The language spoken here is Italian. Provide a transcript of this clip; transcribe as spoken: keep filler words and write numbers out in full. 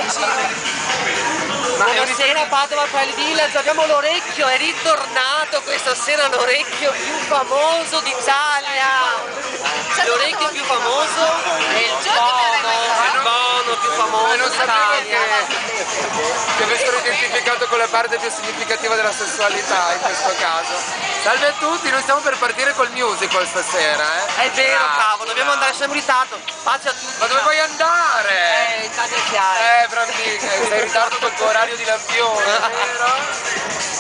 Buonasera Padova Pride Village, abbiamo l'orecchio, è ritornato questa sera l'orecchio più famoso d'Italia. L'orecchio più famoso è il bono, il bono più famoso d'Italia. Deve essere identificato con la parte più significativa della sessualità in questo caso. Salve a tutti, noi stiamo per partire col musical stasera, eh? È vero, Ah, cavolo, dobbiamo andare sempre in ritardo. Pace a tutti. Ma dove vuoi andare? Eh, Italia Chiara. Eh, bravissima, sei in ritardo col tuo orario di lampione, vero?